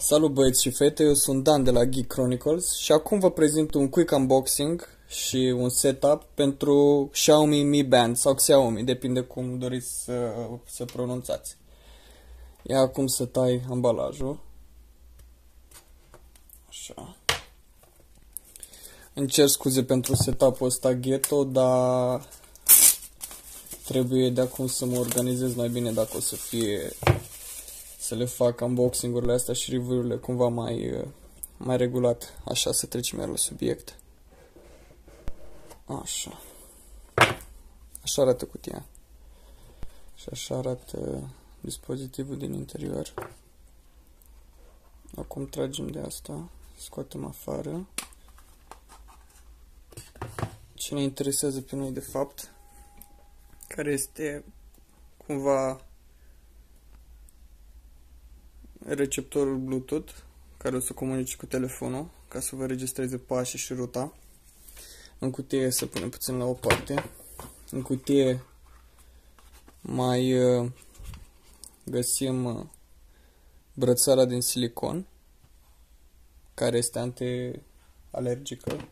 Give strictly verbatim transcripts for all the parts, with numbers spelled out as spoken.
Salut băieți și fete, eu sunt Dan de la Geek Chronicles și acum vă prezint un quick unboxing și un setup pentru Xiaomi Mi Band sau Xiaomi, depinde cum doriți să, să pronunțați. Ia acum să tai ambalajul. Așa. Îmi cer scuze pentru setup-ul ăsta ghetto, dar trebuie de acum să mă organizez mai bine dacă o să fie să le fac unboxing-urile astea și review-urile cumva mai, mai regulat. Așa, să trecem iar la subiect. Așa. Așa arată cutia. Și așa arată dispozitivul din interior. Acum tragem de asta. Scoatem afară. Ce ne interesează pe noi de fapt, care este cumva receptorul Bluetooth care o să comunice cu telefonul ca să vă registreze pașii și ruta. În cutie să punem puțin la o parte. În cutie mai uh, găsim uh, brățara din silicon care este anti-alergică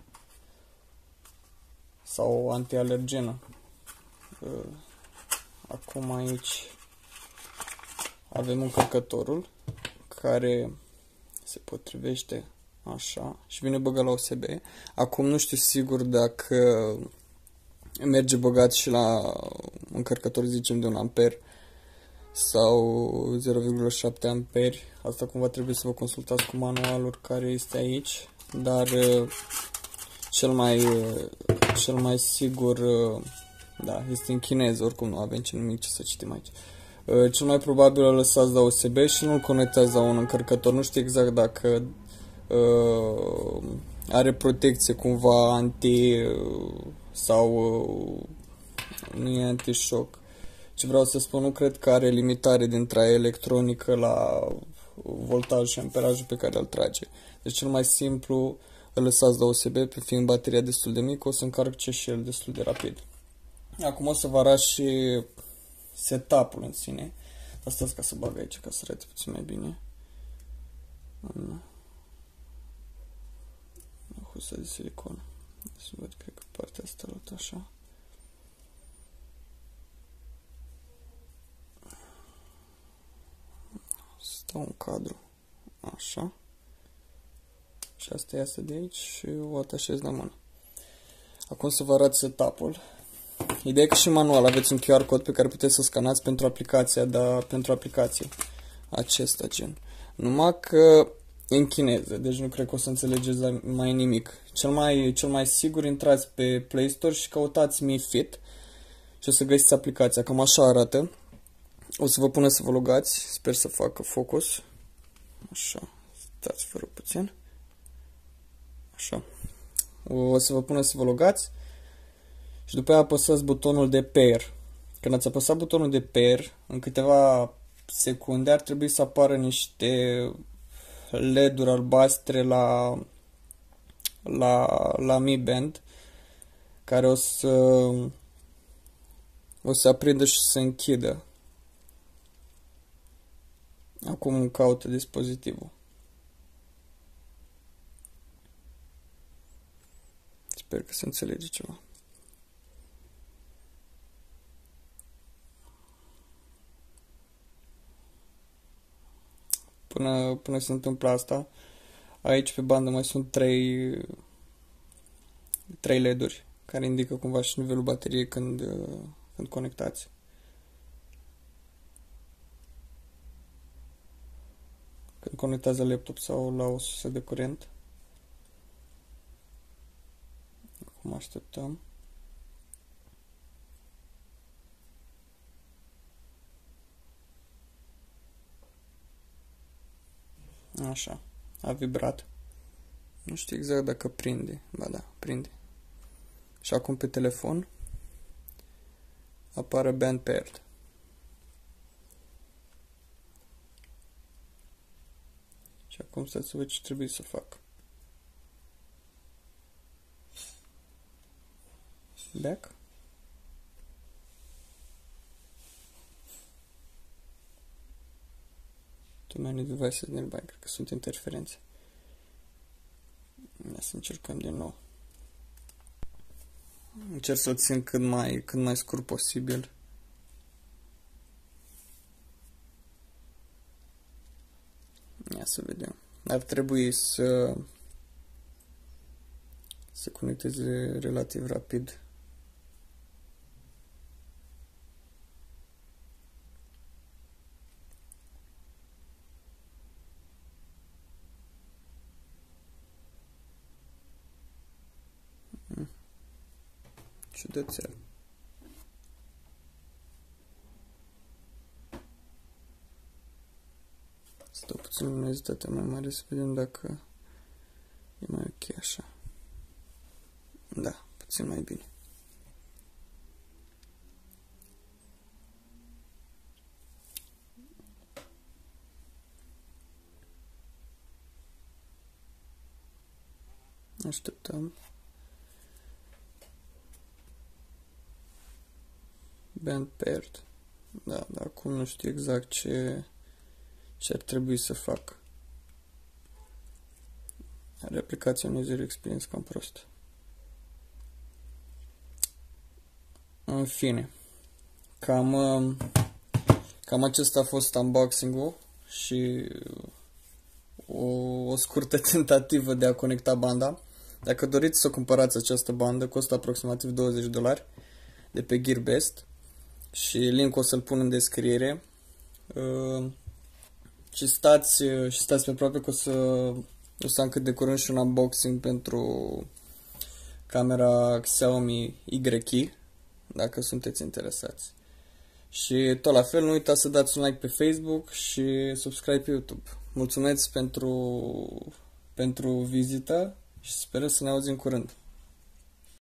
sau anti-alergenă. Uh, acum aici avem încărcătorul care se potrivește așa și vine băgat la U S B. Acum nu știu sigur dacă merge băgat și la încărcător, zicem, de un amper sau zero virgulă șapte amperi. Asta cumva trebuie să vă consultați cu manualul care este aici, dar cel mai, cel mai sigur, da, este în chineză, oricum nu avem ce nimic ce să citim aici. Cel mai probabil îl lăsați la U S B și nu-l conectați la un încărcător. Nu știu exact dacă uh, are protecție cumva anti uh, sau uh, nu e anti-shock. Ce vreau să spun, nu cred că are limitare de intrare electronică la voltajul și amperajul pe care îl trage. Deci cel mai simplu îl lăsați la U S B, pe fiind bateria destul de mică, o să încarce și el destul de rapid. Acum o să vă arăt și setup-ul în sine. Asta ca să bag aici, ca să arate puțin mai bine. În husa de silicon. Să văd, cred că partea asta arată așa. Stau un cadru. Așa. Și asta iasă de aici și o atașez la mână. Acum să vă arăt setup-ul. Ideea e că și în manual aveți un Q R cod pe care puteți să scanați pentru aplicația, dar pentru aplicație acesta gen. Numai că e în chineză, deci nu cred că o să înțelegeți mai nimic. Cel mai, cel mai sigur, intrați pe Play Store și căutați Mi Fit și o să găsiți aplicația. Cam așa arată. O să vă pună să vă logați, sper să facă focus. Așa, stați fără puțin. Așa. O să vă pună să vă logați. Și după aia apăsați butonul de pair. Când ați apăsat butonul de pair, în câteva secunde ar trebui să apară niște L E D-uri albastre la, la, la Mi Band, care o să, o să aprindă și să închidă. Acum caută dispozitivul. Sper că se înțelege ceva. Până, până se întâmplă asta, aici pe bandă mai sunt trei, trei L E D-uri care indică cumva și nivelul bateriei când, când conectați. Când conectați la laptop sau la o sursă de curent. Acum așteptăm. Așa, a vibrat. Nu știu exact dacă prinde. Ba da, prinde. Și acum pe telefon apare Band Paired. Și acum stați să văd ce trebuie să fac. Back. To many devices nearby. Cred că sunt interferențe. Ia să încercăm din nou. Încerc să o țin cât mai, cât mai scurt posibil. Ia să vedem. Ar trebui să se conecteze relativ rapid. Ciudățel. Stau puțin luminozitatea mai mare să vedem dacă e mai ok așa. Da, puțin mai bine. Așteptăm. Band paired. Da, dar acum nu știu exact ce, ce ar trebui să fac. Are aplicația un user experience cam prost. În fine. Cam, cam acesta a fost unboxing-ul și o, o scurtă tentativă de a conecta banda. Dacă doriți să cumpărați această bandă, costă aproximativ douăzeci de dolari de pe Gearbest. Și link-ul o să-l pun în descriere. Uh, și stați și stați pe aproape că o să, o să am cât de curând și un unboxing pentru camera Xiaomi Y Key, dacă sunteți interesați. Și tot la fel, nu uitați să dați un like pe Facebook și subscribe pe YouTube. Mulțumesc pentru, pentru vizită și sper să ne auzim curând.